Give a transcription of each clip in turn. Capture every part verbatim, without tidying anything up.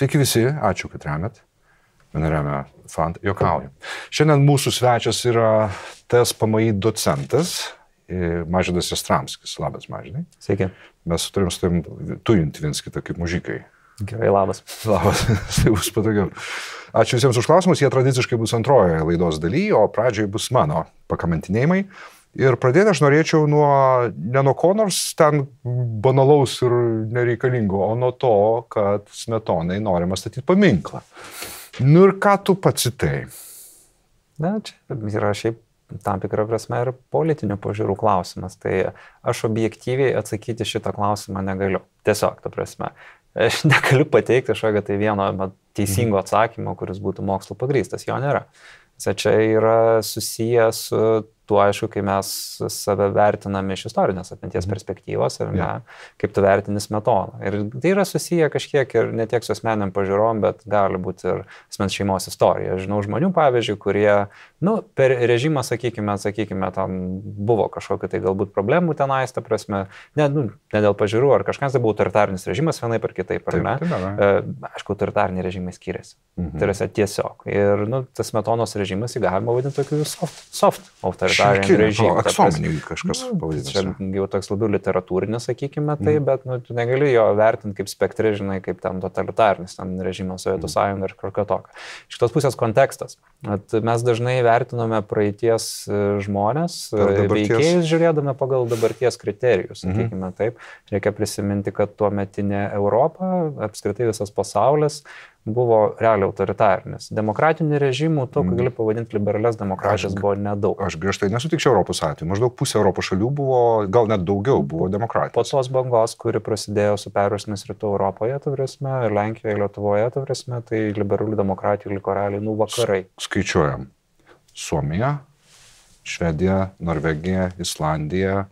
Sveiki visi, ačiū, kad remiat. Mane remia Fant, jokauju. Šiandien mūsų svečias yra T S P M I docentas Mažvydas Jastramskis. Labas, Mažvydai. Sveiki. Mes turim su tavim tujinti viens kitą kaip mužikai. Gerai, labas. Labas, tai bus patogiau. Ačiū visiems už klausimus, jie tradiciškai bus antrojoje laidos dalyje, o pradžioje bus mano pakamantinėjimai. Ir pradėti aš norėčiau nuo, ne nuo ko nors ten banalaus ir nereikalingo, o nuo to, kad Smetonai norima statyti paminklą. Nu ir ką tu pats į tai? Na, čia yra šiaip tam tikrą prasme ir politinių požiūrų klausimas. Tai aš objektyviai atsakyti šitą klausimą negaliu. Tiesiog, ta prasme. Aš negaliu pateikti kažkokio tai vieno teisingo atsakymo, kuris būtų mokslo pagrįstas. Jo nėra. Čia yra susijęs su tuo, aišku, kai mes save vertiname iš istorinės atminties perspektyvos, ar ne, yeah. kaip tu vertini Smetoną. Ir tai yra susiję kažkiek ir ne tiek su asmeniniam pažiūrom, bet gali būti ir asmens šeimos istorija. Aš žinau žmonių, pavyzdžiui, kurie, nu, per režimą, sakykime, sakykime, tam buvo kažkokiu tai galbūt problemų tenais, ta prasme, ne, nu, ne dėl pažiūrų, ar kažkas tai buvo autoritarinis režimas vienaip ar kitaip, ar ne. Taip, taip, taip. Aišku, autoritariniai režimai skiriasi. Mhm. Tai yra tiesiog. Ir, nu, tas Smetonos režimas jį galima vadinti tokiu soft, soft autoritariniu. Aksominį kažkas pavadinasi. Čia jau toks labiau literatūrinis, sakykime, tai, mm. bet nu, tu negali jo vertinti kaip spektri, žinai, kaip ten totalitarinis ten režimas, Sovietų mm. sąjunga ir kažką tokio. Iš kitos pusės kontekstas. At mes dažnai vertiname praeities žmonės, veikėjus žiūrėdami pagal dabarties kriterijus, sakykime, mm. taip. Reikia prisiminti, kad tuo metinė Europa, apskritai visas pasaulis, buvo realiai autoritarinis. Demokratinių režimų, to, ką gali pavadinti liberalias demokratijas, buvo nedaug. Aš griežtai nesutikčiau Europos atveju. Maždaug pusė Europos šalių buvo, gal net daugiau, buvo demokratijos. Po tos bangos, kuri prasidėjo su perversmais Rytų Europoje, ta prasme, ir Lenkijoje, Lietuvoje, ta prasme, tai liberalių demokratijų liko realiai, nu, vakarai. Skaičiuojam. Suomija, Švedija, Norvegija, Islandija,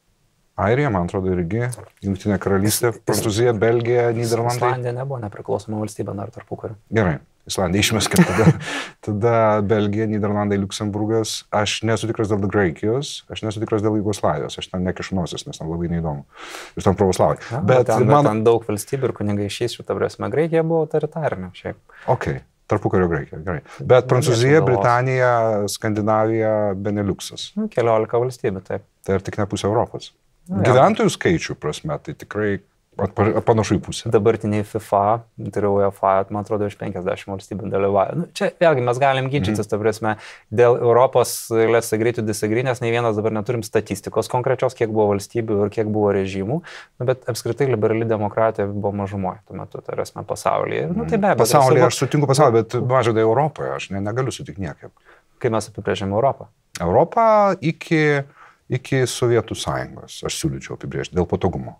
Airija, man atrodo, irgi, Jungtinė karalystė, Prancūzija, Belgija, Nyderlandai. Islandija nebuvo nepriklausoma valstybė dar tarpukariu. Gerai, Islandija išmeskė, tada, tada Belgija, Nyderlandai, Liuksemburgas. Aš nesu tikras dėl Graikijos, aš nesu tikras dėl Jugoslavijos, aš ten nekišu nosies, nes ten labai neįdomu. Ir tam pravoslavai. Ja, bet ten, man... ten daug valstybių ir kunigai išeisiu, ta prasme, Graikija buvo autoritarinė šiaip. Ok, tarpukario Graikija, gerai. Bet Prancūzija, Britanija, Skandinavija, Beneliuksas. Nu, keliolika valstybių, taip. Tai ir tik ne pusė Europos. Gyventojų skaičių prasme, tai tikrai panašu į pusę. Dabartiniai FIFA, tai yra UEFA, man atrodo, iš penkiasdešimt valstybių dalyvauja. Nu, čia vėlgi mes galim ginčytis, mm-hmm. ta prasme, dėl Europos, let's agree to disagree, nes nei vienas dabar neturim statistikos konkrečios, kiek buvo valstybių ir kiek buvo režimų, nu, bet apskritai liberali demokratija buvo mažumoje tuo metu, tai prasme, pasaulyje. Nu, tai be abejo. Pasaulyje, savo... aš sutinku pasaulyje, bet Mažvydai Europoje, aš ne, negaliu sutikti niekaip. Kai mes apibrėžiame Europą? Europą iki... iki Sovietų sąjungos, aš siūlyčiau apibrėžti, dėl patogumo.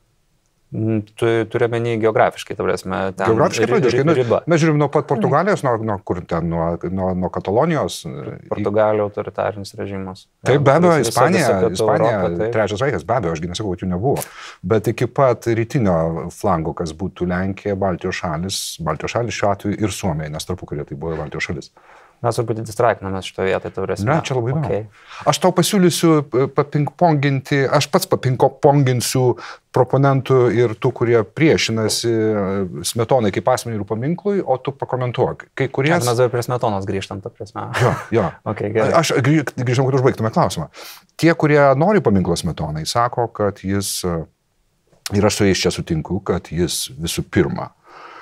Tu turime nei geografiškai, ta prasme, ten geografiškai pradėškai. Nu, mes žiūrim nuo pat Portugalijos, nuo, nuo kur ten, nuo, nuo, nuo Katalonijos. Portugalija autoritarinis režimas. Taip, be abejo, Ispanija, Ispanija Europą, trečias Reichas, be abejo, ašgi nesakau, kad jų nebuvo. Bet iki pat rytinio flango, kas būtų Lenkija, Baltijos šalis, Baltijos šalis šiuo atveju ir Suomija, nes tarpukaryje tai buvo Baltijos šalis. Mes truputį distraikinamės šito vietoj, tau prasme. Ne, čia labai įdomu. Okay. Aš tau pasiūlysiu papingponginti, aš pats papingponginsiu proponentų ir tų, kurie priešinasi Smetonai kaip asmeniui ir paminklui, o tu pakomentuok. Kai kurie... Mes dabar prie Smetonos grįžtam, ta prasme. Jo, jo. Okay, gerai. Aš grįžtam, kad užbaigtume klausimą. Tie, kurie nori paminklo Smetonai, sako, kad jis, ir aš su jais čia sutinku, kad jis visų pirma,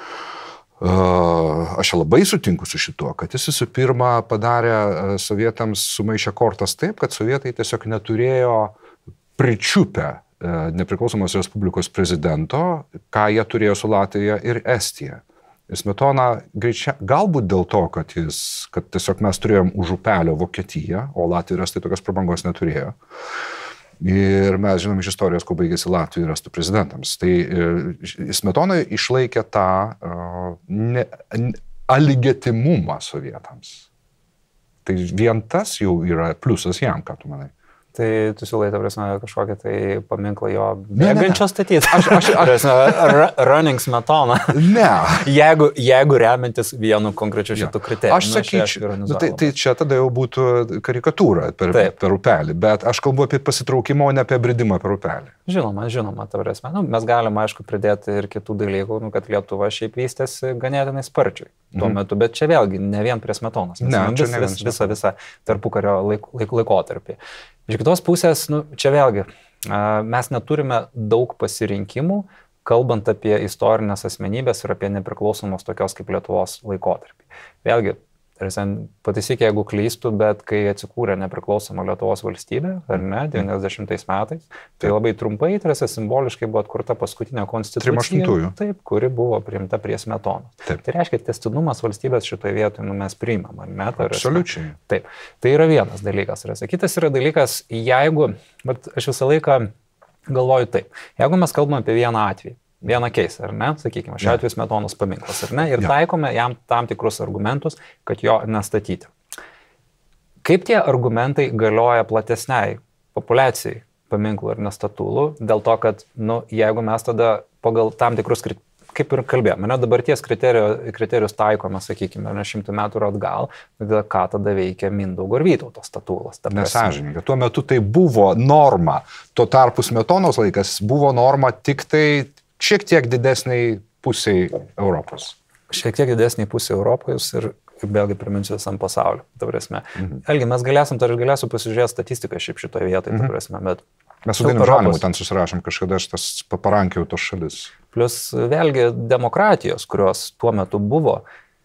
Uh, aš labai sutinku su šituo, kad jis visų pirma padarė uh, sovietams sumaišę kortas taip, kad sovietai tiesiog neturėjo pričiupę uh, nepriklausomos Respublikos prezidento, ką jie turėjo su Latvija ir Estija. Ir Smetona greičia, galbūt dėl to, kad, jis, kad tiesiog mes turėjom už upelio Vokietiją, o Latvija ir Estai tokios prabangos neturėjo. Ir mes žinom iš istorijos, kuo baigėsi Latvijų ir Estų prezidentams. Tai Smetona išlaikė tą uh, ne, aligetimumą sovietams. Tai vien tas jau yra pliusas jam, ką tu manai. Tai tu siūlai, ta prasme, kažkokią tai paminklą jo bėgančio statyti. Aš, aš, aš... running Smetona. Ne. Jeigu, jeigu remiantis vienu konkrečiu šitų kriterijų. Aš sakyčiau, nu, tai, tai čia tada jau būtų karikatūra per, per upelį, bet aš kalbu apie pasitraukimą, o ne apie bridimą per upelį. Žinoma, žinoma, ta prasme. Nu, mes galime, aišku, pridėti ir kitų dalykų, nu, kad Lietuva šiaip vystėsi ganėtinai sparčiai tuo metu, bet čia vėlgi ne vien prie Smetonos. Ne, čia vis, vis, visą, visą tarpukario laik, laik, laikotarpį. Iš kitos pusės, nu, čia vėlgi, mes neturime daug pasirinkimų, kalbant apie istorinės asmenybės ir apie nepriklausomos tokios kaip Lietuvos laikotarpį. Vėlgi, pataisyk, jeigu klystų, bet kai atsikūrė nepriklausoma Lietuvos valstybė, ar ne, devyniasdešimtais metais, tai taip. Labai trumpai, tarsi simboliškai buvo atkurta paskutinė konstitucija, taip, kuri buvo priimta prie Smetonos. Taip. Tai reiškia, tęstinumas valstybės šitoje vietoje nu, mes priimam, ar ne? Absoliučiai. Taip. Tai yra vienas dalykas. Kitas yra dalykas, jeigu, bet aš visą laiką galvoju taip, jeigu mes kalbame apie vieną atvejį, vieną keisą, ar ne, sakykime, šiuo atveju Smetonos paminklas, ar ne, ir ja. taikome jam tam tikrus argumentus, kad jo nestatyti. Kaip tie argumentai galioja platesniai populiacijai paminklų ir nestatulų, dėl to, kad, nu, jeigu mes tada pagal tam tikrus, kaip ir kalbėjome, ne, dabarties kriterijus, kriterijus taikome, sakykime, ne šimtų metų atgal, tada ką tada veikia Mindaugo ir Vytauto statulas. Nesąžininga. Tuo metu tai buvo norma, tuo tarpu Smetonos laikas buvo norma tik tai šiek tiek didesniai pusiai Europos. Šiek tiek didesniai pusiai Europos ir vėlgi priminsiu visam pasauliu. Ta prasme. Mhm. Elgi, mes galėsim, tai aš galėsiu pasižiūrėti statistiką šiaip šitoje vietoje, mhm. ta prasme, bet... Mes su Dainiu Žalimu ten susirašom kažkada, aš tas paparankiau tos šalis. Plus vėlgi demokratijos, kurios tuo metu buvo,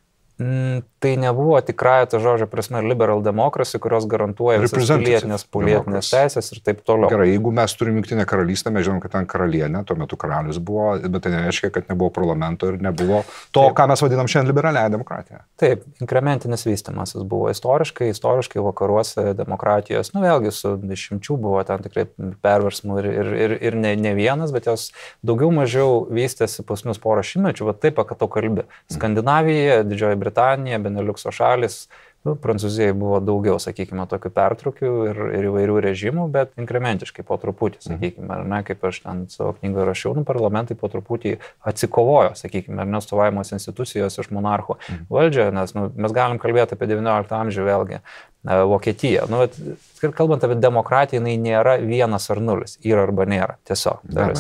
tai nebuvo tikrąją to žodžio prasme liberal democracy, kurios garantuoja visas pilietinės, pilietinės teisės ir taip toliau. Gerai, jeigu mes turime Jungtinę karalystę, mes žinom, kad ten karalienė, tuo metu karalius buvo, bet tai nereiškia, kad nebuvo parlamento ir nebuvo to, taip. Ką mes vadinam šiandien liberaliąją demokratiją. Taip, inkrementinis vystymasis buvo istoriškai, istoriškai vakaruose demokratijos, nu vėlgi su dešimčių buvo ten tikrai perversmų ir, ir, ir, ir ne, ne vienas, bet jos daugiau mažiau vystėsi pasnius porą šimtmečių, va taip, kad to kalbi. Skandinavija, Didžioji Britanija, Beneliukso šalis, nu, Prancūzijai buvo daugiau, sakykime, tokių pertraukių ir, ir įvairių režimų, bet inkrementiškai po truputį, sakykime, ar ne, kaip aš ten savo knygoje rašiau, nu, parlamentai po truputį atsikovojo, sakykime, ar nestovavimas institucijos iš monarchų valdžią, nes nu, mes galim kalbėti apie devynioliktą amžių vėlgi, Vokietiją. Nu, bet, kalbant apie demokratiją, jinai nėra vienas ar nulis, yra arba nėra, tiesiog.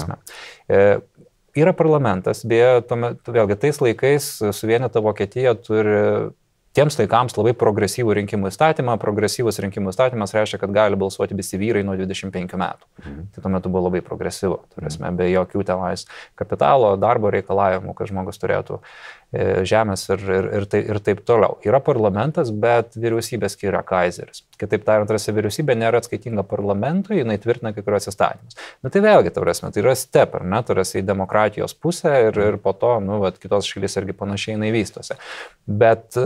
E, yra parlamentas, beje, tuomet, vėlgi tais laikais suvienyta Vokietija turi tiems laikams labai progresyvų rinkimų įstatymą. Progresyvus rinkimų įstatymas reiškia, kad gali balsuoti visi vyrai nuo dvidešimt penkių metų. Mhm. Tai tuo metu buvo labai progresyvu. Turėsime be jokių tenais kapitalo, darbo reikalavimų, kad žmogus turėtų žemės ir, ir, ir, tai, ir taip toliau. Yra parlamentas, bet vyriausybė skiria kaizeris. Kitaip tariant, tarsi vyriausybė nėra atskaitinga parlamentui, jinai tvirtina kai kurios įstatymus. Bet tai vėlgi, tarsi, tai yra step, ar ne, tarsi į demokratijos pusę ir, ir po to, nu, vat, kitos šalis irgi panašiai jinai vystosi. Bet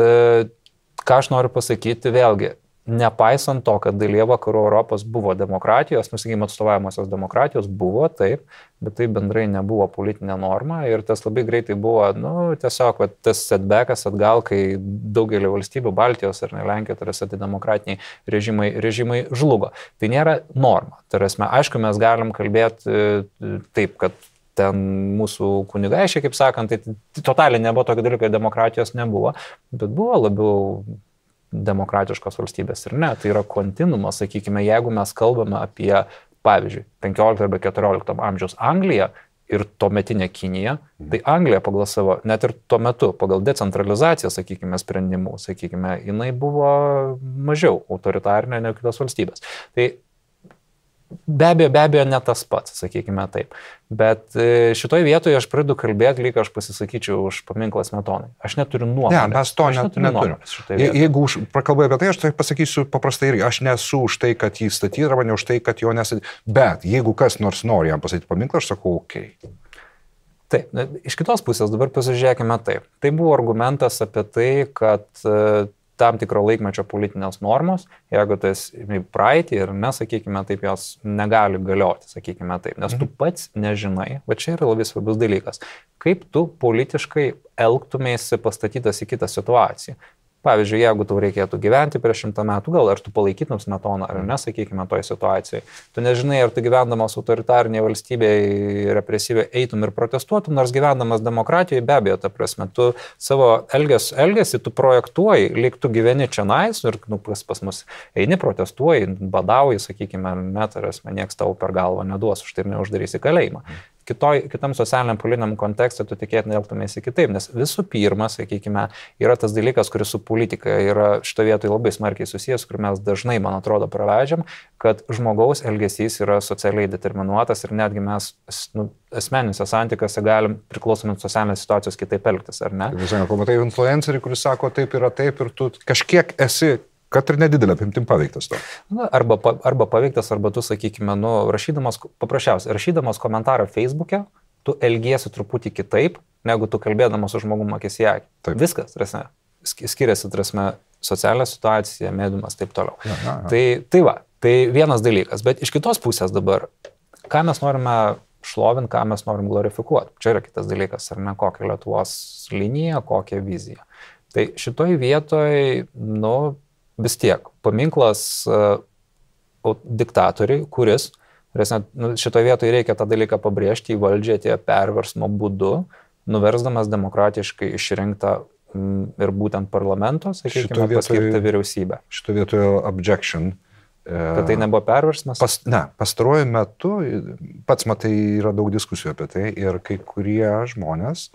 ką aš noriu pasakyti, vėlgi, nepaisant to, kad dalyje vakarų Europos buvo demokratijos, nusakykime, atstovavimosios demokratijos buvo, taip, bet tai bendrai nebuvo politinė norma ir tas labai greitai buvo, nu, tiesiog va, tas setbackas atgal, kai daugelį valstybių, Baltijos ar ne Lenkija, tarsi demokratiniai režimai, režimai žlugo. Tai nėra norma. Tarsi, aišku, mes galim kalbėti taip, kad ten mūsų kunigaičiai, kaip sakant, tai totaliai nebuvo tokio dalyko, kad demokratijos nebuvo, bet buvo labiau demokratiškos valstybės ir ne. Tai yra kontinuumas, sakykime, jeigu mes kalbame apie, pavyzdžiui, penkiolikto arba keturiolikto amžiaus Angliją ir tuometinę Kiniją, tai Anglija pagal savo, net ir tuo metu, pagal decentralizaciją, sakykime, sprendimų, sakykime, jinai buvo mažiau autoritarinė negu kitos valstybės. Tai be abejo, be abejo, ne tas pats, sakykime taip. Bet šitoje vietoje aš pradedu kalbėti, lyg aš pasisakyčiau už paminklą Smetonai. Aš neturiu nuomonės. Ne, mes to net, neturiu. Je, jeigu už, prakalbėjau apie tai, aš tai pasakysiu paprastai irgi. Aš nesu už tai, kad jį statyti, arba ne už tai, kad jo nestatyti. Bet jeigu kas nors nori jam pasakyti paminklą, aš sakau, okei. Okay. Taip, iš kitos pusės dabar pasižiūrėkime taip. Tai buvo argumentas apie tai, kad tam tikro laikmečio politinės normos, jeigu tas praeitį ir nesakykime taip, jos negali galioti, sakykime taip, nes tu pats nežinai, va čia yra labai svarbus dalykas, kaip tu politiškai elgtumėsi pastatytas į kitą situaciją. Pavyzdžiui, jeigu tau reikėtų gyventi prieš šimtą metų, gal ar tu palaikytum Smetoną, ar ne, sakykime, toje situacijoje. Tu nežinai, ar tu gyvendamas autoritarnėje valstybėje represyviai eitum ir protestuotum, nors gyvendamas demokratijoje, be abejo, ta prasme, tu savo elges, elgesį tu projektuoji, lyg tu gyveni čia nais ir nu, pas, pas mus eini, protestuoji, badauji, sakykime, net ar asme, nieks tau per galvą neduos, už tai ir neuždarysi kalėjimą. Kitoj, kitam socialiniam politiniam kontekste tu tikėtinai elgtumėsi kitaip, nes visų pirma, sakykime, yra tas dalykas, kuris su politika yra šito vietoje labai smarkiai susijęs, kur mes dažnai, man atrodo, praleidžiam, kad žmogaus elgesys yra socialiai determinuotas ir netgi mes nu, asmeniniuose santykiuose galim priklausomai nuo socialinės situacijos kitaip elgtis, ar ne? Visai, pamatai influencerį, kuris sako taip yra taip ir tu kažkiek esi kad ir nedidelė apimtim paveiktas to. Na, arba, arba paveiktas, arba tu, sakykime, nu, rašydamas, paprasčiausiai, rašydamas komentarą Facebook'e, tu elgiesi truputį kitaip, negu tu kalbėdamas su žmogum akis į akį. Viskas, trasme, skiriasi, trasme, socialinė situacija, mediumas, taip toliau. Ja, ja, ja. Tai, tai va, tai vienas dalykas, bet iš kitos pusės dabar, ką mes norime šlovinti, ką mes norim glorifikuoti. Čia yra kitas dalykas, ar ne, kokią Lietuvos liniją, kokią viziją. Tai šitoj vietoj, nu, vis tiek, paminklas uh, diktatoriui, kuris, nu, šitoje vietoje reikia tą dalyką pabrėžti, į valdžią atėjo perversmo būdu, nuversdamas demokratiškai išrinktą mm, ir būtent parlamento, sakykime, paskirtą vyriausybę. Šitoje vietoje objection. Kad tai nebuvo perversmas? Pas, ne, pastaruoju metu, pats matai, yra daug diskusijų apie tai ir kai kurie žmonės,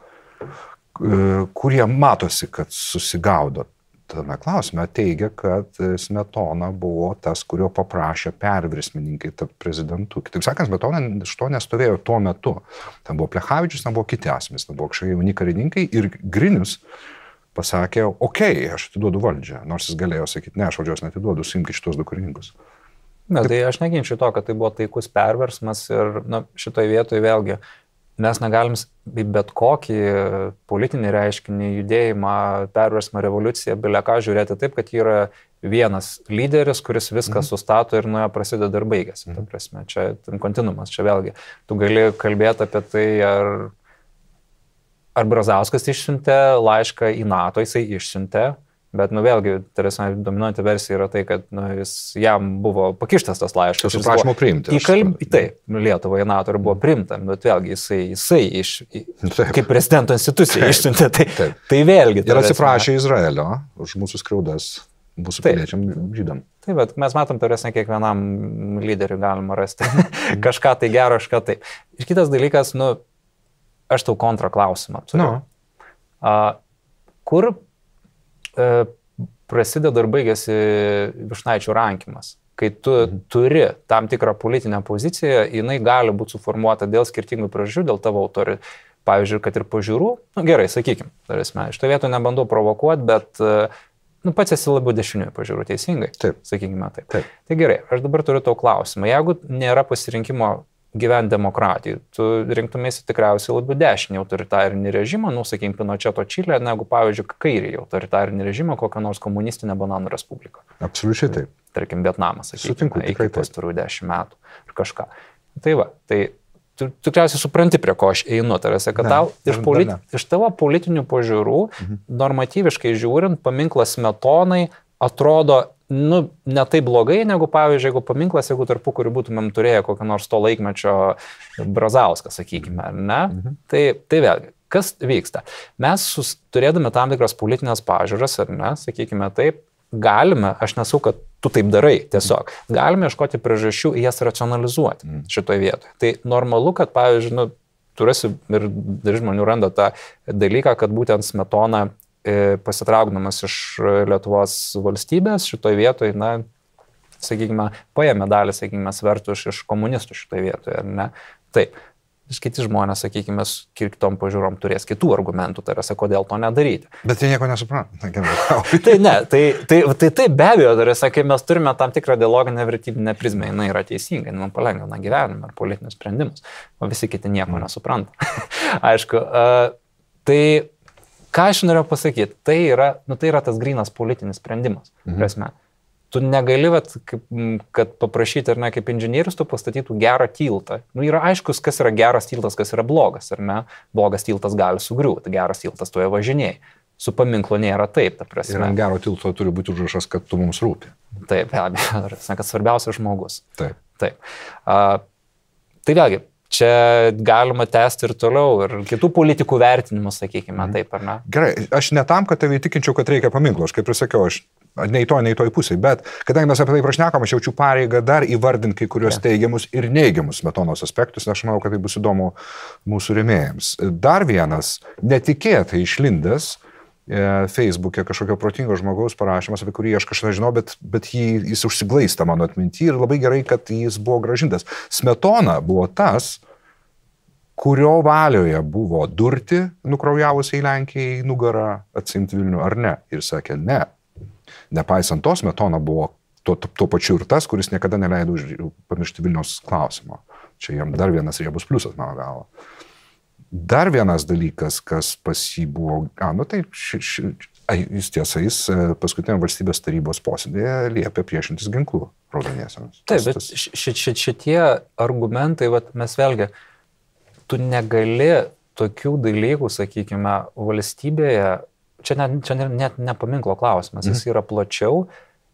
kurie matosi, kad susigaudo tame klausime, teigia, kad Smetona buvo tas, kurio paprašė perversmininkai tapti prezidentu. Kitaip sakant, Smetona šito nestovėjo tuo metu. Ten buvo Plechavičius, ten buvo kiti asmenys, ten buvo kažkokie jauni karininkai ir Grinius pasakė, okei, okay, aš atiduodu valdžią, nors jis galėjo sakyti, ne, aš valdžios neatiduodu, suimkit šitos du karininkus. Na, tai aš neginčiu to, kad tai buvo taikus perversmas ir nu, šitoje vietoje vėlgi mes negalim bet kokį politinį reiškinį, judėjimą, perversmą, revoliuciją, bile ką žiūrėti taip, kad yra vienas lyderis, kuris viską mhm. sustato ir nuo jo prasideda ir baigėsi. Mhm. Ta prasme, čia kontinuumas, čia vėlgi. Tu gali kalbėti apie tai, ar, ar Brazauskas išsiuntė laišką į NATO, jisai išsiuntė. Bet, nu, vėlgi, tarsi dominuojanti versija yra tai, kad nu, jis, jam buvo pakištas tas laiškas. Su prašymu priimti. Įkalb... Taip, Lietuva į NATO ir buvo priimta, bet vėlgi jisai, jisai iš, kaip prezidento institucija išsiuntė. Tai, taip. Tai vėlgi. Ir atsiprašė Izraelio už mūsų skriaudas, mūsų piliečiam žydam. Taip, bet mes matom, tarsi kiekvienam lyderiui galima rasti kažką tai gero, kažką tai. Ir kitas dalykas, nu, aš tau kontra klausimą turiu. No. Uh, kur prasideda ir baigėsi Vyšnaičio rankimas. Kai tu mhm. turi tam tikrą politinę poziciją, jinai gali būti suformuota dėl skirtingų priežasčių, dėl tavo autorių, pavyzdžiui, kad ir pažiūrų, nu gerai, sakykim, tarsi, iš to vieto nebandau provokuoti, bet nu, pats esi labiau dešiniųjų pažiūrų, teisingai? Taip. Sakykime taip. Taip. Tai gerai, aš dabar turiu tau klausimą. Jeigu nėra pasirinkimo gyventi demokratijai, tu rinktumėsi tikriausiai labiau dešinį autoritarinį režimą, nu, sakykime, Pinocheto Čilę, negu, pavyzdžiui, kairį autoritarinį režimą, kokią nors komunistinę bananų respubliką. Absoliučiai taip. Tarkim, Vietnamas, sakykime, sutinku, iki pastarųjų dešimt metų ir kažką. Tai va, tai tu tikriausiai supranti, prie ko aš einu, tarsi, kad ne, tau iš, politi... iš tavo politinių požiūrų, mhm. normatyviškai žiūrint, paminklas Smetonai atrodo nu, ne taip blogai, negu, pavyzdžiui, jeigu paminklas, jeigu tarpu, kurį būtumėm turėję kokią nors to laikmečio Brazauską, sakykime, ne? Mhm. Tai, tai vėlgi, kas vyksta? Mes sus, turėdami tam tikras politinės pažiūras, ar ne, sakykime taip, galime, aš nesu, kad tu taip darai, tiesiog, galime ieškoti priežasčių jas racionalizuoti mhm. šitoje vietoje. Tai normalu, kad, pavyzdžiui, nu, tu rasi ir dar žmonių randa tą dalyką, kad būtent Smetona pasitraukdamas iš Lietuvos valstybės šitoje vietoje, na, sakykime, paėmė dalį, sakykime, svertų iš, iš komunistų šitoje vietoje, ar ne? Taip, kiti žmonės, sakykime, kitom pažiūrom turės kitų argumentų, tarsi, kodėl to nedaryti. Bet jie nieko nesupranta. Tai ne, tai, tai, tai, tai be abejo, tarsi, kai mes turime tam tikrą dialoginę vertybinę prizmę, jinai yra teisinga, jinai man palengvina gyvenimą ir politinius sprendimus, o visi kiti nieko mm. nesupranta. Aišku, uh, tai ką aš norėjau pasakyti, tai yra, nu, tai yra tas grynas politinis sprendimas. Mhm. Prasme. Tu negali, vat, kaip, kad paprašyti, ar ne, kaip inžinierius, tu pastatytų gerą tiltą. Nu, yra aiškus, kas yra geras tiltas, kas yra blogas, ar ne? Blogas tiltas gali sugriūti, geras tiltas tu jo važinėjai. Su paminklu nėra taip, ta prasme. Ir ant gero tilto turi būti užrašas, kad tu mums rūpi. Taip, be abejo, kad svarbiausias žmogus. Taip. Taip. A, tai vėlgi, čia galima tęsti ir toliau, ir kitų politikų vertinimus, sakykime, mm. taip ar ne? Gerai, aš ne tam, kad tave įtikinčiau, kad reikia paminklo, aš kaip ir sakiau, aš nei to, nei toj pusėje, bet kadangi mes apie tai prašnekam, aš jaučiu pareigą dar įvardinti kai kurios yeah. teigiamus ir neigiamus Smetonos aspektus, aš manau, kad tai bus įdomu mūsų rėmėjams. Dar vienas netikėtai išlindęs Facebook'e kažkokio protingo žmogaus parašymas, apie kurį aš kažką žinau, bet, bet jį, jis užsiglaista mano atminty ir labai gerai, kad jis buvo gražintas. Smetona buvo tas, kurio valioje buvo durti nukraujavusiai Lenkijai nugarą atsimti Vilnių ar ne. Ir sakė ne. Nepaisant to, Smetona buvo tuo, tuo pačiu ir tas, kuris niekada neleido pamiršti Vilniaus klausimo. Čia jam dar vienas riebus pliusas, mano galva. Dar vienas dalykas, kas pas jį buvo, a, nu tai ši, ši, a, jis tiesa, jis paskutiniam valstybės tarybos posėdėje liepė priešintis ginklų raudoniesiams. Taip, bet ši, ši, šitie argumentai, vat, mes vėlgi, tu negali tokių dalykų, sakykime, valstybėje, čia net, čia net ne paminklo klausimas, jis yra plačiau.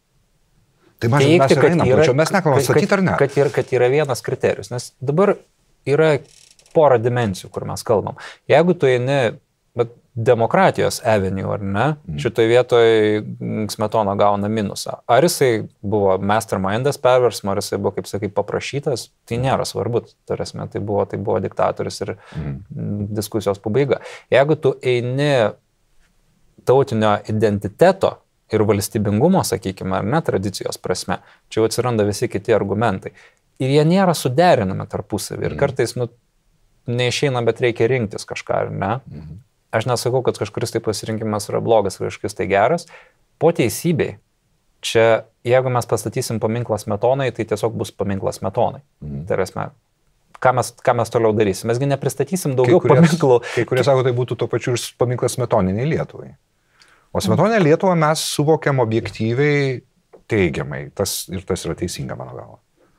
Tai mažai, mes ir einam plačiau, mes nekalbame statyti ar ne. Kad, kad, kad yra vienas kriterijus, nes dabar yra porą dimensijų, kur mes kalbam. Jeigu tu eini, bet demokratijos avenue, ar ne, mm. šitoje vietoje Smetona gauna minusą. Ar jisai buvo mastermindas perversmo, ar jisai buvo, kaip sakai, paprašytas, tai nėra svarbu. Tarasme, tai buvo, tai buvo diktatorius ir mm. diskusijos pabaiga. Jeigu tu eini tautinio identiteto ir valstybingumo, sakykime, ar ne, tradicijos prasme, čia jau atsiranda visi kiti argumentai. Ir jie nėra suderinami tarpusavį. Ir kartais, nu, neišeina, bet reikia rinktis kažką, ar ne? Mhm. Aš nesakau, kad kažkuris tai pasirinkimas yra blogas, kažkuris tai geras. Po teisybei, čia, jeigu mes pastatysim paminklą Smetonai, tai tiesiog bus paminklas Smetonai. Mhm. Tai yra, ką mes, ką mes toliau darysim? Mesgi nepristatysim daugiau kai kuries, paminklų. Kai kurie sako, tai būtų to pačiu ir paminklas Smetoniniai Lietuvai. O Smetoninę Lietuvą mes suvokiam objektyviai teigiamai. Tas, ir tas yra teisinga, mano galva.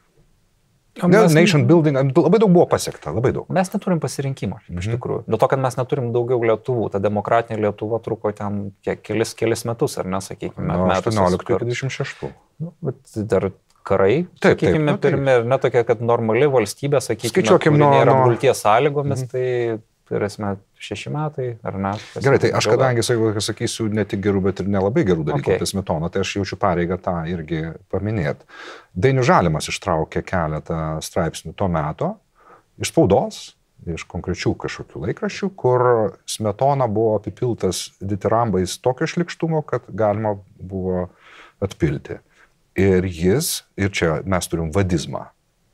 Mes, nation building, labai daug buvo pasiekta, labai daug. Mes neturim pasirinkimo, iš tikrųjų. Dėl to, kad mes neturim daugiau Lietuvų. Ta demokratinė Lietuva truko ten kiek, kelis, kelis metus, ar ne, sakykime, nuo aštuonioliktų iki dvidešimt šeštų. Nu, bet dar karai, taip, sakykime, taip, pirmi, ir netokia, kad normali valstybė, sakykime, kuri nėra apgulties sąlygomis, mhm. tai... Tai yra šeši metai, ar ne? Gerai, tai aš kadangi sakysiu ne tik gerų, bet ir nelabai gerų dalykų okay. apie Smetoną, tai aš jaučiu pareigą tą irgi paminėti. Dainius Žalimas ištraukė keletą straipsnių to meto iš spaudos, iš konkrečių kažkokių laikraščių, kur Smetona buvo apipiltas ditirambais tokio šlikštumo, kad galima buvo atpilti. Ir jis, ir čia mes turim vadizmą.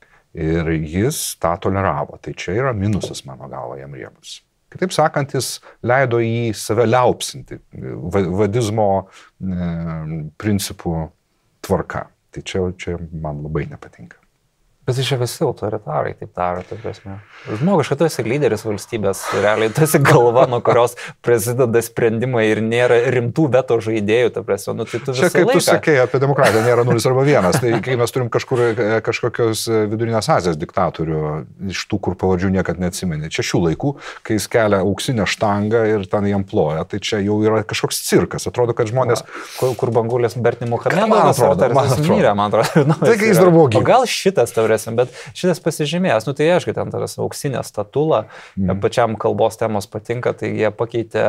Ir jis tą toleravo. Tai čia yra minusas, mano galva, jam riebus. Kitaip sakant, jis leido jį save liaupsinti vadizmo e, principų tvarka. Tai čia, čia man labai nepatinka. Bet čia visi autoritarai taip daro, tai prasme. Žmogiškai, tu esi lyderis valstybės, realiai tu esi galva, nuo kurios prasideda sprendimai ir nėra rimtų veto žaidėjų, ta prasme. Nu, tai tu čia kaip laiką... tu sakei apie demokratiją, nėra nulis arba vienas. Tai kai mes turim kažkur kažkokios vidurinės Azijos diktatorių, iš tų, kur pavardžių niekad neatsimeni. Čia šių laikų, kai jis kelia auksinę štangą ir ten jam ploja, tai čia jau yra kažkoks cirkas. Atrodo, kad žmonės... Kur, kur Bangulės Bertni Muhamedovas, man atrodo, man atrodo. Mirė, man atrodo. Nu, tai kai jis dar buvo gyvas. O gal šitas tavre bet šitas pasižymėjęs, nu tai aišku, ten taras auksinė statula, mm. pačiam kalbos temos patinka, tai jie pakeitė,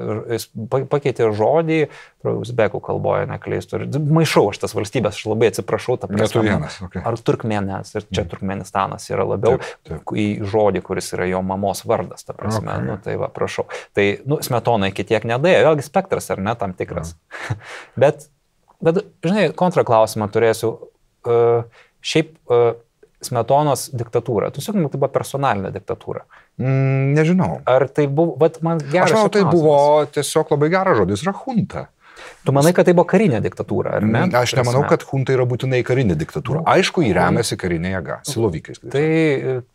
pakeitė žodį, uzbekų kalboje nekleistų. Maišau aš tas valstybės, aš labai atsiprašau, ta prasme. Vienas, okay. Ar Turkmėnas, ir čia mm. Turkmenistanas yra labiau taip, taip. Į žodį, kuris yra jo mamos vardas, ta prasme, okay. nu tai va, prašau. Tai, nu, Smetonai kitiek nedėjo, vėlgi spektras, ar ne, tam tikras. Mm. bet, bet, žinai, kontraklausimą turėsiu. Uh, šiaip uh, Smetonos diktatūra. Tu sakai, tai buvo personalinė diktatūra. Mm, nežinau. Ar tai buvo, vat man geras. Aš manau, tai buvo tiesiog labai geras žodis, yra hunta. Tu manai, kad tai buvo karinė diktatūra, ar ne? Aš nemanau, kad hunta yra būtinai karinė diktatūra. Aišku, jį remiasi karinė jėga, silovykais. Tai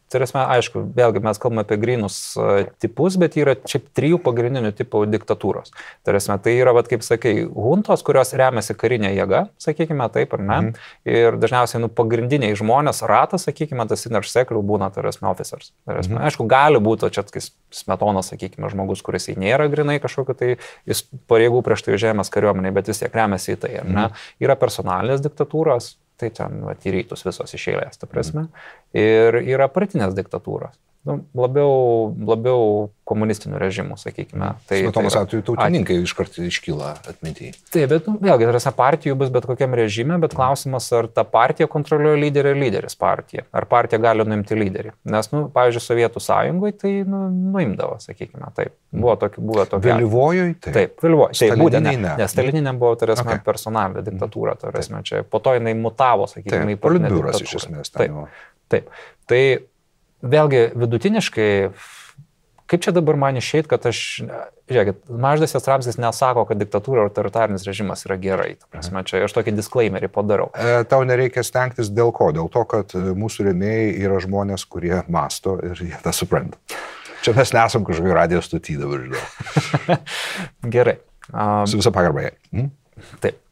tai esmė, aišku, vėlgi mes kalbame apie grinus tipus, bet yra šiaip trijų pagrindinių tipų diktatūros. Tai esmė, tai yra, vat, kaip sakai, huntos, kurios remiasi karinė jėga, sakykime taip ar ne. Mm. Ir dažniausiai nu, pagrindiniai žmonės, ratas, sakykime, tas inner circle būna, tai esmė, officers. Tai esmė, mm. aišku, gali būti čia toks Smetonas, sakykime, žmogus, kuris jis nėra grinai kažkokio, tai jis pareigų prieš tai žemės kariuomeniai, bet vis tiek remiasi į tai. Ar ne? Mm. Yra personalinės diktatūros, tai ten va, į rytus visos iš eilės, ta prasme. Ir yra partinės diktatūros. Nu, labiau, labiau komunistinių režimų, sakykime. Tai, Smetonos tai atveju tautininkai iš karto iškyla atmintyje. Taip, bet nu, vėlgi, tarsi partijų bus bet kokiam režime, bet klausimas, ar ta partija kontroliuoja lyderį ir lyderis partija. Ar partija gali nuimti lyderį. Nes, nu, pavyzdžiui, Sovietų sąjungoje tai nu, nuimdavo, sakykime. Taip, buvo tokių, buvo tokių. Vėlyvojoje? Taip, taip vėlyvojoje. Taip, būtent, ne. ne. Nes Stalininė buvo, tarsi, okay. personalinė diktatūra, tarsi, čia. Po to jinai mutavo, sakykime, į politbiuras iš esmės. Taip, taip. Tai vėlgi, vidutiniškai, kaip čia dabar man išeit, kad aš, žiūrėkit, Mažvydas Jastramskis nesako, kad diktatūra ir autoritarinis režimas yra gerai. Prasme, čia aš tokį disclaimerį padarau. E, tau nereikia stengtis dėl ko? Dėl to, kad mūsų rėmėjai yra žmonės, kurie masto ir jie tą supranta. Čia mes nesam kažkokiu radijo stoty dabar, žinau. Gerai. Um, Su visą pagarbą. Hmm? Taip.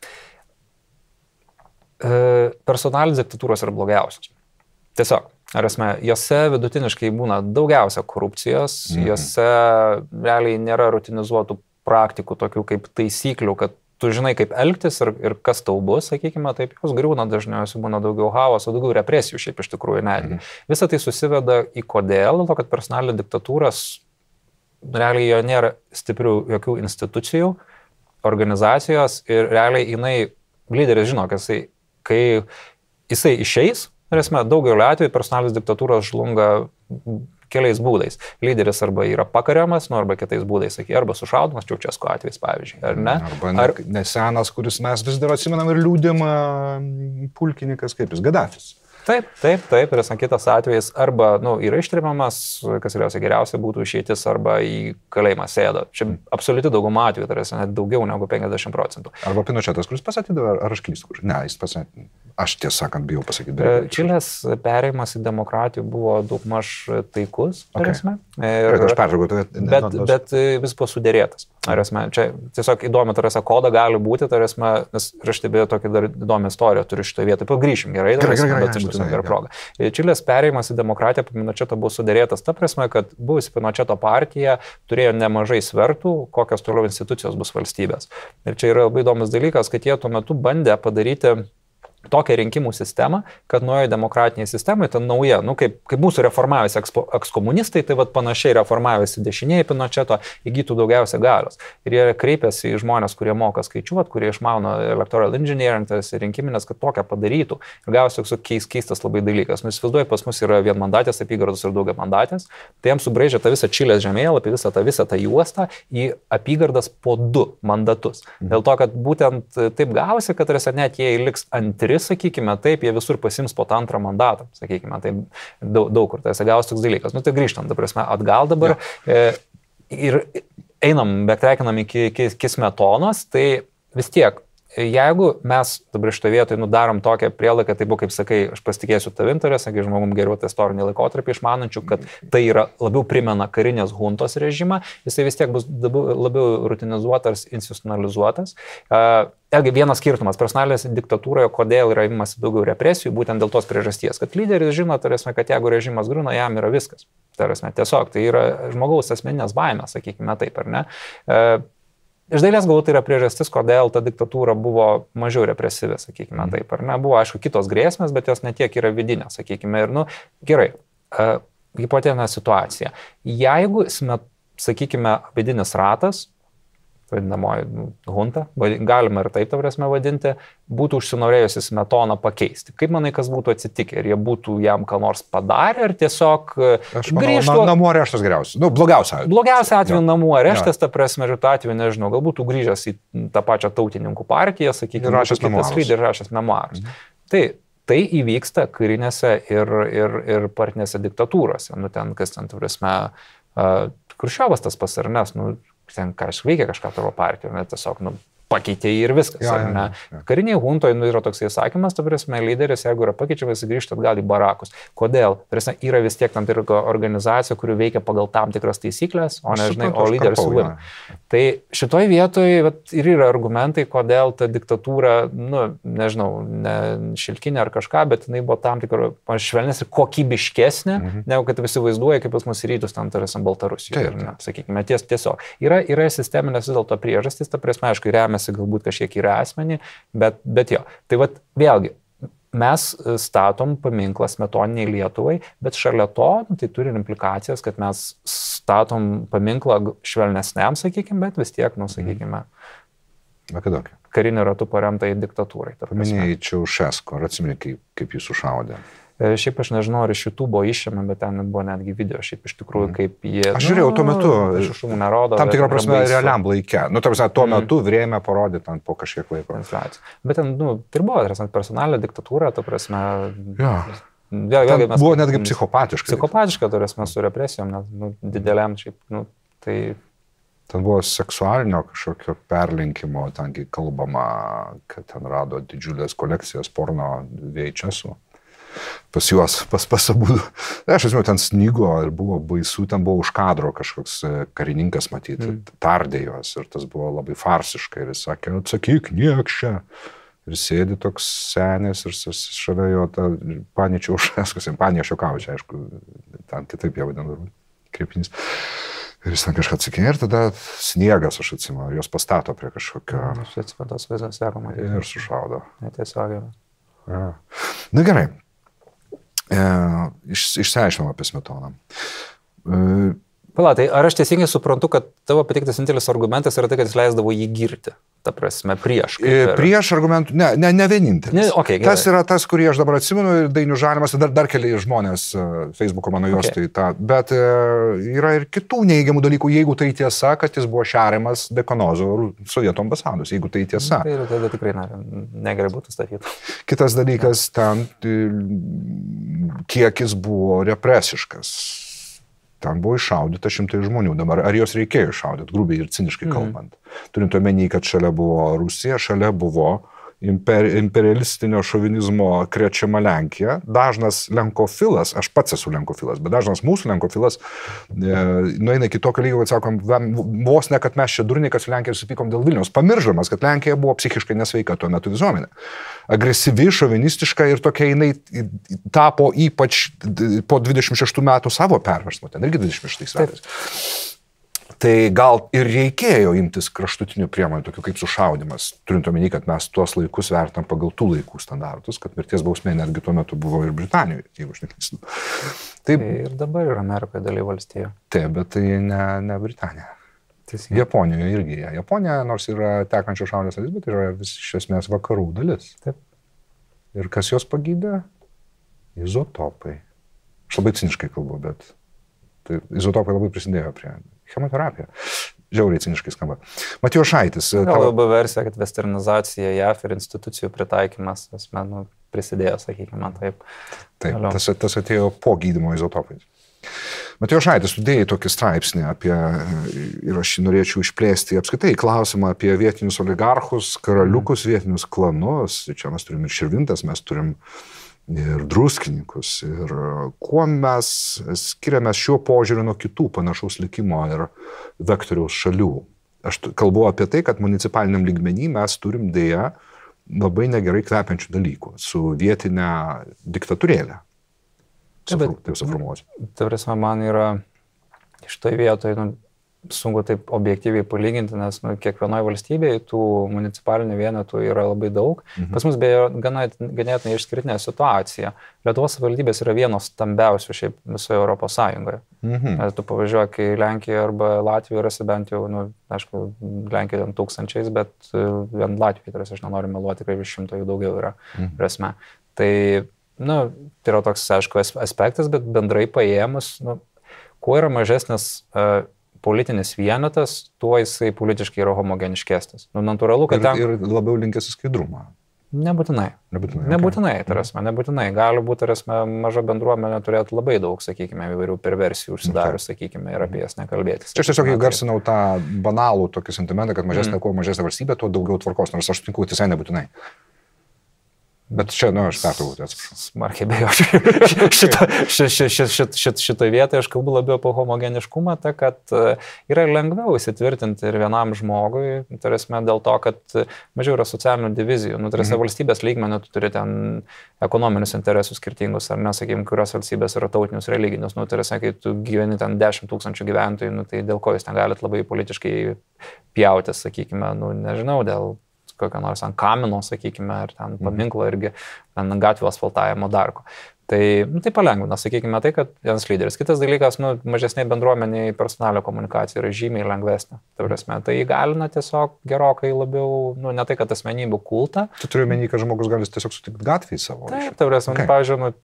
E, personalinės diktatūros yra blogiausios. Tiesiog. Ar esmė, jose vidutiniškai būna daugiausia korupcijos, mm. jose realiai nėra rutinizuotų praktikų, tokių kaip taisyklių, kad tu žinai, kaip elgtis ir, ir kas tau bus, sakykime, taip, jos griūna dažniausiai būna daugiau chaoso, daugiau represijų šiaip iš tikrųjų netgi. Mm. Visą tai susiveda į kodėl, dėl to, kad personalinė diktatūros, realiai jo nėra stiprių jokių institucijų, organizacijos ir realiai jinai, lyderis žino, kad jisai, kai jisai išeis, ir esmė, daugelio atveju personalinės diktatūros žlunga keliais būdais. Lyderis arba yra pakariamas, nu, arba kitais būdais, sakai, arba sušaudomas, Čiaučesko atvejais, pavyzdžiui, ar ne? Arba ne, ar... nesenas, kuris mes vis dar atsimenam ir liūdim pulkininkas, kaip jis, Gaddafis. Taip, taip, taip, ir esmė kitas atvejis, arba nu, yra ištrimiamas, kas geriausia, geriausia būtų išeitis, arba į kalėjimą sėdo. Čia absoliuti dauguma atvejų, tai yra net daugiau negu penkiasdešimt procentų. Arba Pinochetas, kuris pasatydavo, ar aš klystu? Ne, jis pasatydavo. Aš tiesą sakant, bijau pasakyti. Čilės perėjimas į demokratiją buvo daugmaž taikus, okay. Esmė. Ir, aš peržagau, bet, bet vis buvo sudėrėtas. Ar esmė, čia tiesiog įdomi, tarsi, koda gali būti, tai esmė, nes aš stebėjau tokią dar įdomią istoriją, turiu šitoje vietoje, pagrįšim gerai, gerai, gerai, bet būtų per progą. Čilės perėjimas į demokratiją po Pinocheto buvo sudėrėtas, ta prasme, kad buvusi Pinocheto partija turėjo nemažai svertų, kokios toliau institucijos bus valstybės. Ir čia yra labai įdomus dalykas, kad jie tuo metu bandė padaryti tokią rinkimų sistemą, kad naujoje demokratinėje sistemoje, ta nauja, nu, kaip, kaip mūsų reformavęs ekskomunistai, tai vat, panašiai reformavęsi dešinėje Pinocheto įgytų daugiausia galios. Ir jie kreipiasi į žmonės, kurie moka skaičiuoti, kurie išmano electoral engineering, tas rinkiminės, kad tokią padarytų. Ir gausi toks keis, keistas labai dalykas. Nu, įsivaizduoju, pas mus yra vienmandatės apygardos ir daugiamandatės, tai jiems subraižė tą visą Čilės žemėlapį, visą tą, visą tą juostą į apygardas po du mandatus. Dėl to, kad būtent taip gausi, kad net jie liks antri, sakykime, taip, jie visur pasims po tą antrą mandatą, sakykime, taip daug, daug kur, tai gaus toks dalykas. Nu, tai grįžtam, ta prasme, atgal dabar ja. e, ir einam, bektrekinam iki, iki, iki Smetonos, tai vis tiek, jeigu mes dabar iš to vietoj nudarom tokią prielaidą, tai buvo, kaip sakai, aš pasitikėsiu tavim, tai yra, sakai, žmogum geriau tą istorinį laikotarpį išmanančių, kad tai yra labiau primena karinės huntos režimą, jisai vis tiek bus labiau rutinizuotas, institucionalizuotas. Elgi, vienas skirtumas, personalinės diktatūroje, kodėl yra imasi daugiau represijų, būtent dėl tos priežasties, kad lyderis žino, tarėsime, kad jeigu režimas griūna, jam yra viskas. Tarėsime, tiesiog, tai yra žmogaus asmeninės baimės, sakykime taip, ar ne. E, Iš dalies galbūt tai yra priežastis, kodėl ta diktatūra buvo mažiau represyvi, sakykime mm. taip, ar ne. Buvo, aišku, kitos grėsmės, bet jos netiek yra vidinės, sakykime. Ir, nu, gerai, uh, hipotetinė situacija. Jeigu, sakykime, vidinis ratas, vadinamoji hunta, galima ir taip, ta prasme, vadinti, būtų užsinorėjusi Smetoną pakeisti. Kaip manai, kas būtų atsitikę? Ar jie būtų jam ką nors padarę, ar tiesiog aš manau, grįžtų... Na, namų areštas geriausias. Nu, blogiausia. Blogiausia atveju namų areštas, ta prasme, ir tą atveju, nežinau, gal būtų grįžęs į tą pačią tautininkų partiją, sakykime, rašęs memuarus. Ir rašęs memuarus. Mhm. Tai, tai įvyksta karinėse ir, ir, ir partinėse diktatūrose. Nu, ten, kas ten, ta prasme, uh, Kruščiovas tas pasarnes, nu, ten kažkas veikia kažką tavo partijoje, ne, tiesiog, nu, pakeitė ir viskas. Ja, ja, ja, ja. Kariniai huntoje nu, yra toks įsakymas, ta prasme, lyderis, jeigu yra pakeičiamas, jis grįžta atgal į barakus. Kodėl? Prasme, yra vis tiek tam tikra organizacija, kuri veikia pagal tam tikras taisyklės, o ne, žinai, o lyderis su vim. Tai šitoj vietoje vat, ir yra argumentai, kodėl ta diktatūra, nu, nežinau, ne šilkinė ar kažką, bet jinai buvo tam tikra švelnesnė ir kokybiškesnė, mhm. negu kad visi vaizduoja, kaip pas mus rytus tam tarsi Baltarusijoje. Sakykime, ties, tiesiog. Yra, yra sisteminės vis dėlto priežastys, ta prasme, aišku, remiasi galbūt kažkiek yra asmenį, bet, bet jo. Tai vat vėlgi, mes statom paminklą smetoniniai Lietuvai, bet šalia to, nu, tai turi implikacijas, kad mes statom paminklą švelnesniam, sakykime, bet vis tiek, nu, sakykime, mm. kariniu ratu paremtai diktatūrai. Paminėjai Čiaušesku, ar atsimeni, kaip, kaip jis sušaudė? Šiaip aš nežinau, ar iš YouTube išėmė, bet ten buvo netgi video, šiaip iš tikrųjų, kaip jie... Aš žiūrėjau tuo metu, šumų nerodo, tam tikrą prasme realiam laikė. Nu, tam prasme, tuo metu mm. vrėmė parodyti ant po kažkiek laiko. Bet ten, nu, tai buvo, personalinė diktatūra, ta prasme... Ja. Vėl, vėl, mes, buvo netgi psichopatiška. Psichopatiška, ta prasme, su represijom, nes, nu, dideliam, šiaip, nu, tai... Ten buvo seksualinio kažkokio perlinkimo, tengi kalbama, kad ten rado didžiulės kolekcijas porno V H S-ų. Pas juos, pas pasabūdų. Aš atsimenu, ten snygo ir buvo baisu, ten buvo už kadro kažkoks karininkas matyti, mm. tardė juos ir tas buvo labai farsiškai ir jis sakė, atsakyk, niekšė. Ir sėdi toks senis ir šalia jo ta panė Čiaušeskas, panė Šiokaučia, aišku, ten kitaip jau vadinu, kreipinys. Ir jis ten kažką atsakė ir tada sniegas, aš atsimenu, jos pastato prie kažkokio... Aš atsimenu, tos vaizdas seko matyti. Ir sušaudo. Netiesiog. Ja. Na gerai. E, iš, išsiaiškinom apie Smetoną. E, Pala, tai ar aš teisingai suprantu, kad tavo pateiktas vienintelis argumentas yra tai, kad jis leisdavo jį girti, ta prasme, prieš? Ir... Prieš argumentų, ne, ne, ne vienintelis. Ne, okay, tas yra tas, kurį aš dabar atsimenu, ir Dainius Žalimas, dar, dar keli žmonės Facebook'o mano jos, okay. tai ta, bet e, yra ir kitų neigiamų dalykų, jeigu tai tiesa, kad jis buvo šeriamas Dekanozo Sovietų ambasados, jeigu tai tiesa. Tai tada tikrai ne, negerai būtų statyti. Kitas dalykas, ten kiek jis buvo represiškas. Ten buvo iššaudyta šimtai žmonių. Dabar ar jos reikėjo iššaudyti, grubiai ir ciniškai kalbant. Mm. Turint omeny, kad šalia buvo Rusija, šalia buvo imper, imperialistinio šovinizmo krečiama Lenkija. Dažnas lenkofilas, aš pats esu lenkofilas, bet dažnas mūsų lenkofilas e, nueina iki tokio lygio, kad sakom, vos ne, kad mes čia durniai, kad su Lenkija supykom dėl Vilniaus. Pamiršdamas, kad Lenkija buvo psichiškai nesveika tuo metu visuomenė. Agresyvi, šovinistiška ir tokia jinai tapo ypač po dvidešimt šeštų metų savo perversmo, ten irgi dvidešimt šeštais metais. Tai gal ir reikėjo imtis kraštutinių priemonių, tokių kaip sušaudimas, turint omeny, kad mes tuos laikus vertam pagal tų laikų standartus, kad mirties bausmė netgi tuo metu buvo ir Britanijoje, jeigu aš neklystu. Taip, tai ir dabar yra Amerikoje daly valstija. Taip, bet tai ne, ne Britanija. Teisingai. Japonijoje irgi. Japonija, nors yra tekančio šiaurės dalis, bet yra vis iš esmės vakarų dalis. Taip. Ir kas jos pagydė? Izotopai. Aš labai ciniškai kalbu, bet tai izotopai labai prisidėjo prie chemoterapija. Žiauriai ciniškai skamba. Matijošaitis. Gal labiau versija, kad westernizacija J A F ir institucijų pritaikymas asmenų prisidėjo, sakykime, taip. Taip, tas, tas atėjo po gydymo izotopais. Matijošaitis, tu dėjai tokį straipsnį apie, ir aš norėčiau išplėsti apskaitai klausimą apie vietinius oligarchus, karaliukus, vietinius klanus. Čia mes turim ir Širvintas, mes turim ir druskininkus. Ir kuo mes skiriamės šiuo požiūriu nuo kitų panašaus likimo ir vektoriaus šalių. Aš kalbu apie tai, kad municipaliniam lygmenį mes turim dėja labai negerai kvepiančių dalykų su vietinė diktatūrėlė. Taip, taip suformuosiu. Tai prasme, man yra šitoj vietoje, nu, sunku taip objektyviai palyginti, nes nu, kiekvienoje valstybėje tų municipalinių vienetų yra labai daug. Mhm. Pas mus beje gana, ganėtinai išskirtinė situacija. Lietuvos savivaldybės yra vienos stambiausių šiaip visoje Europos Sąjungoje. Mhm. Tu pavažiuok į Lenkiją arba Latviją, rasi bent jau, nu, aišku, Lenkijoje ten tūkstančiais, bet vien Latvijoje, tai aš nenoriu meluoti, tikrai virš šimto jų daugiau yra mhm. prasme. Tai, nu, tai yra toks, aišku, aspektas, bet bendrai paėmus, nu, kuo yra mažesnis uh, politinis vienetas, tuo jisai politiškai yra homogeniškesnis. Nu, natūralu, kad ir, ten... ir labiau linkęs į skaidrumą. Nebūtinai. Nebūtinai. Nebūtinai, Okay. tarasme, nebūtinai. Gali būti, tarasme, maža bendruomenė turėtų labai daug, sakykime, įvairių perversijų užsidarius, okay. sakykime, ir apie jas nekalbėti. Čia aš tiesiog įgarsinau tą banalų tokį sentimentą, kad mažesnė, mm. kuo mažesnė valstybė, tuo daugiau tvarkos, nors aš sutinku, visai nebūtinai. Bet čia, nu, aš pertraukiu, atsiprašau. Smarkiai bejo. Šito, šit, šit, šit, šit, šitoje vietoje aš kalbu labiau apie homogeniškumą, ta, kad yra lengviau įsitvirtinti ir vienam žmogui, tarėsime, dėl to, kad mažiau yra socialinių divizijų. Nu, tarėsime, mm-hmm. valstybės lygmenį tu turi ten ekonominius interesus skirtingus, ar nesakykim, kurios valstybės yra tautinius, religinius. Nu, tarėsime, kai tu gyveni ten dešimt tūkstančių gyventojų, nu, tai dėl ko jūs negalit labai politiškai pjautis, sakykime, nu, nežinau, dėl kokio nors ant kamino, sakykime, ar ten paminklo irgi, ten gatvių asfaltavimo darko. Tai, nu, tai palengvina, sakykime, tai, kad vienas lyderis. Kitas dalykas, nu, mažesniai bendruomeniai personalio komunikacija yra žymiai lengvesnė. Tai, prasme, tai įgalina tiesiog gerokai labiau, nu, ne tai, kad asmenybių kultą. Tu turiu menį, kad žmogus gali tiesiog sutikti gatvėje savo. Taip, tai prasme, okay. pavyzdžiui, nu,